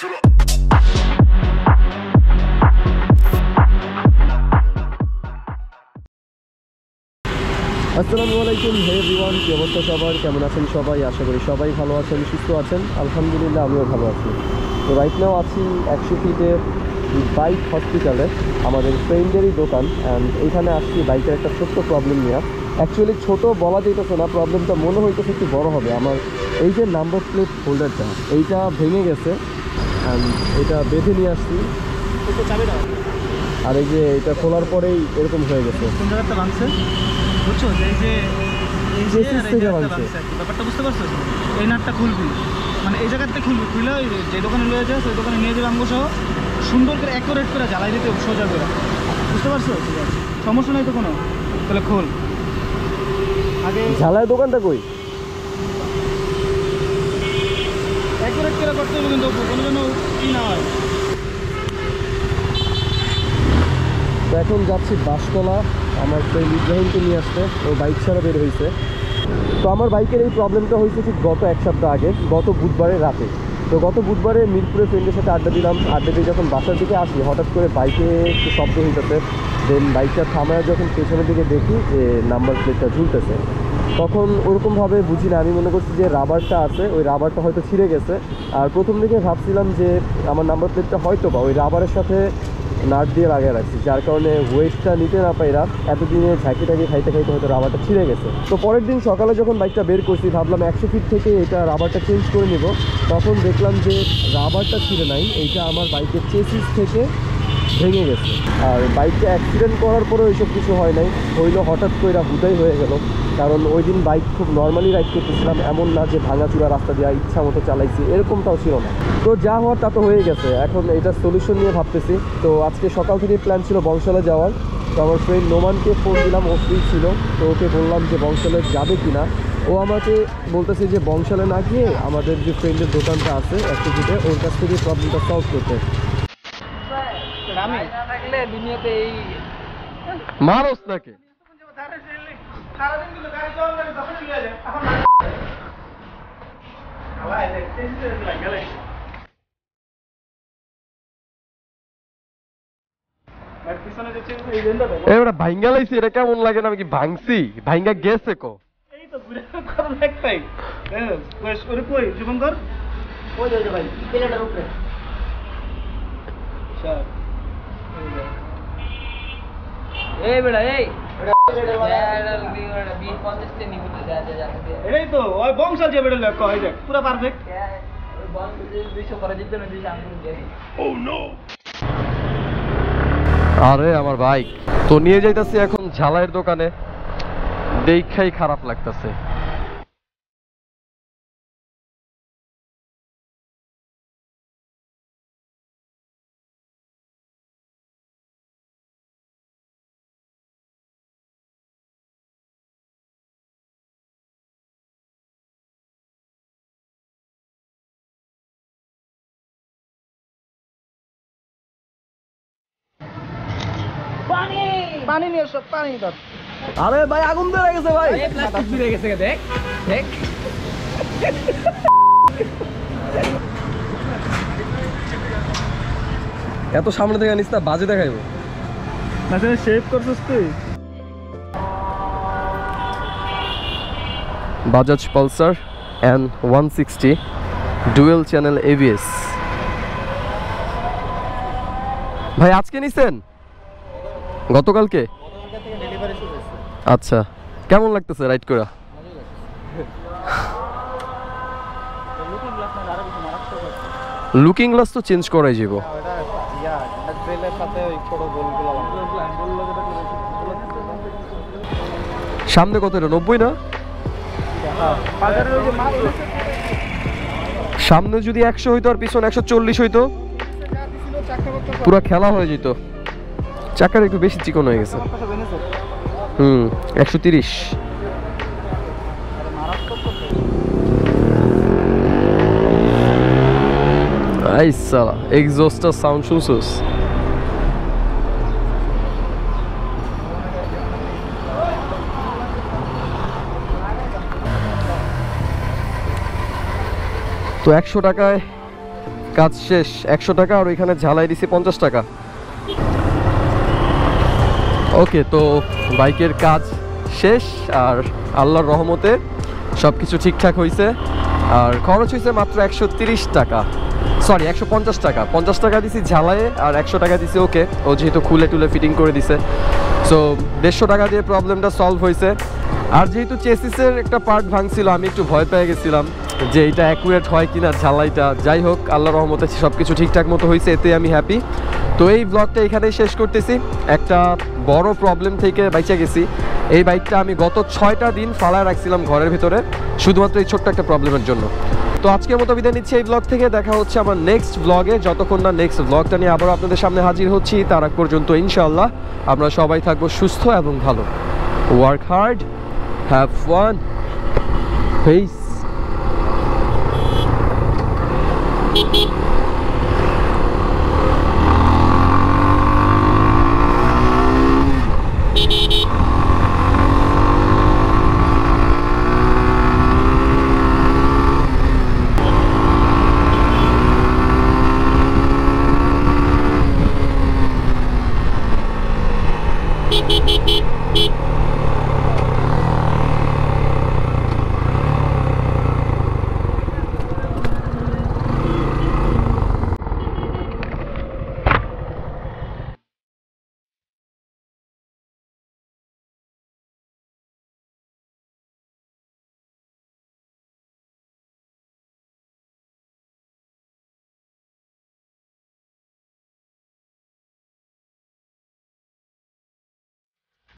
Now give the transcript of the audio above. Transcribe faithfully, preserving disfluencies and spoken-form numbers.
আসসালামু আলাইকুম, হে এভরিওয়ান, কি অবস্থা সবার? কেমন আছেন সবাই? আশা করি সবাই ভালো আছেন, সুস্থ আছেন। আলহামদুলিল্লাহ আমিও ভালো আছি। তো রাইট নাও আছি একশো ফিটের বাইক হসপিটালে, আমাদের ফ্রেন্ডেরই দোকান। অ্যান্ড এইখানে আসছি বাইকের একটা ছোট্ট প্রবলেম নিয়ে। অ্যাকচুয়ালি ছোটো বলা যেতেছে না, প্রবলেমটা মনে হইতেছে একটু বড় হবে। আমার এই যে নাম্বার প্লেট হোল্ডারটা, এইটা ভেঙে গেছে। অ্যান্ড এটা বেঁধে নিয়ে আসছি, আর এই যে এটা খোলার পরেই এরকম হয়ে গেছে। কোন জায়গাটা ভাঙছে বুঝছো? যে এই যে এই যে ব্যাপারটা বুঝতে পারছো? এই নাটটা খুলবি, মানে এই জায়গাতে খুলবি, খুলে ওই যে দোকানে লয়ে যাস ওই দোকানে নিয়ে যাবে আঙ্গ সহ সুন্দর করে অ্যাকুরেট করে জ্বালাই দিতে সোজা করে, বুঝতে পারছো? ঠিক আছে, সমস্যা নাই তো কোনো। তাহলে খোল আগে। ঝালাই দোকানটা কই? অ্যাকুরেট করে করতে হবে কিন্তু কোনো যেন কি না হয়। তো এখন যাচ্ছি বাসতলা আমার ফ্রেন্ড ইব্রাহিমকে নিয়ে আসতে, ও বাইক ছাড়া বের হয়েছে। তো আমার বাইকের এই প্রবলেমটা হয়েছে ঠিক গত এক সপ্তাহ আগে, গত বুধবারের রাতে। তো গত বুধবারে মিরপুরে ফ্রেন্ডের সাথে আড্ডা দিলাম। আড্ডা দিয়ে যখন বাসার দিকে আসি, হঠাৎ করে বাইকে একটু শব্দ হইতেছে। দেন বাইকটা থামায় যখন পেছনের দিকে দেখি যে নাম্বার প্লেটটা ঝুলতেছে, তখন ওরকমভাবে বুঝি না। আমি মনে করছি যে রাবারটা আছে, ওই রাবারটা হয়তো ছিঁড়ে গেছে। আর প্রথম দিকে ভাবছিলাম যে আমার নাম্বার প্লেটটা হয়তো বা ওই রাবারের সাথে নাট দিয়ে লাগিয়ে রাখছি, যার কারণে ওয়েটটা নিতে না পাইরা এতদিনে ঝাঁকি টাকি খাইতে খাইতে হয়তো রাবারটা ছিঁড়ে গেছে। তো পরের দিন সকালে যখন বাইকটা বের করছি, ভাবলাম একশো ফিট থেকে এটা রাবারটা চেঞ্জ করে নিব। তখন দেখলাম যে রাবারটা ছিঁড়ে নাই, এইটা আমার বাইকের চেসিস থেকে ভেঙে গেছে। আর বাইকটা অ্যাক্সিডেন্ট করার পরেও এইসব কিছু হয় নাই, হইলো হঠাৎ করে হুদাই হয়ে গেল। কারণ ওই দিন বাইক খুব নর্মালি রাইড করতেছিলাম, এমন না যে ভাঙাচুরা রাস্তা দিয়ে ইচ্ছা মতো চালাইছি, এরকমটাও ছিল না। তো যা হওয়ার তা তো হয়ে গেছে, এখন এটা সলিউশন নিয়ে ভাবতেছি। তো আজকে সকাল থেকে প্ল্যান ছিল বংশালে যাওয়ার। তো আমার ফ্রেন্ড নোমানকে ফোন দিলাম, ও ফ্রি ছিল। তো ওকে বললাম যে বংশালে যাবে কি না। ও আমাকে বলতেছে যে বংশালে না গিয়ে আমাদের যে ফ্রেন্ডের দোকানটা আছে একশো ফিটে, ওর কাছ থেকে প্রবলেমটা সলভ করতে। মারস নাকি? ভাইঙ্গা লাইছি, এটা কেমন লাগে না? আমি কি ভাঙছি? ভাইঙ্গা গেছে কো? এই তো ঘুরে কর একটাই কই ওরে কই শুভঙ্কর কই যাবে ভাই প্লেটার উপরে চল এই বেড়া এই এটাই তো ওই বংশাল যে বেড়া লেখ কই দেখ পুরো পারফেক্ট ওই বংশাল দুইশো করে দিতে না দিছে আমি দেই। Oh no! আরে আমার বাইক তো নিয়ে যাইতাছি এখন ঝালাইয়ের দোকানে, দেখাই খারাপ লাগতেছে। পানি পানি নিয়ে সব পানি দাও। আরে ভাই আগুন ধরে গেছে ভাই, প্লাস্টিক ধরে গেছে, দেখ দেখ এত সামনে থেকে আনিস না, বাজে দেখাইবো। আসলে শেভ করছিস তুই? Bajaj Pulsar N one sixty dual channel ABS. ভাই আজকে নিছেন? গতকালকে? আচ্ছা, কেমন লাগতেছে রাইড করা? লুকিং গ্লাস তো চেঞ্জ করাই যাব। সামনে কত? এটা নব্বই না? সামনে যদি একশো হইতো আর পিছনে একশো চল্লিশ হইতো, পুরো খেলা হয়ে যেত। চাকার একটু বেশি চিকন হয়ে গেছে। হুম, একশো তিরিশ। আই সালা, এক্সস্টার সাউন্ড শুনছস? তো একশো টাকায় কাজ শেষ, একশো টাকা, আর ওইখানে ঝালাই দিছি পঞ্চাশ টাকা। ওকে, তো বাইকের কাজ শেষ, আর আল্লাহর রহমতে সব কিছু ঠিকঠাক হয়েছে। আর খরচ হয়েছে মাত্র একশো তিরিশ টাকা, সরি একশো পঞ্চাশ টাকা। পঞ্চাশ টাকা দিছি ঝালাইয়ে, আর একশো টাকা দিছি ওকে, ও যেহেতু খুলে টুলে ফিটিং করে দিছে। সো দেড়শো টাকা দিয়ে প্রবলেমটা সলভ হয়েছে। আর যেহেতু চেসিসের একটা পার্ট ভাঙছিল, আমি একটু ভয় পেয়ে গেছিলাম যে এটা অ্যাকুরেট হয় কিনা ঝালাইটা। যাই হোক, আল্লাহর রহমতে সব কিছু ঠিকঠাক মতো হয়েছে, এতে আমি হ্যাপি। তো এই ব্লগটা এখানেই শেষ করতেছি। একটা বড় প্রবলেম থেকে বাইচা গেছি। এই বাইকটা আমি গত ছয়টা দিন ফালায় রাখছিলাম ঘরের ভিতরে, শুধুমাত্র এই ছোট্ট একটা প্রবলেমের জন্য। তো আজকের মতো বিদায় নিচ্ছি এই ব্লগ থেকে। দেখা হচ্ছে আমার নেক্সট ব্লগে, যতক্ষণ না নেক্সট ব্লগটা নিয়ে আবার আপনাদের সামনে হাজির হচ্ছি। তার আগ পর্যন্ত ইনশাআল্লাহ আমরা সবাই থাকবো সুস্থ এবং ভালো। Work hard, have fun, piece.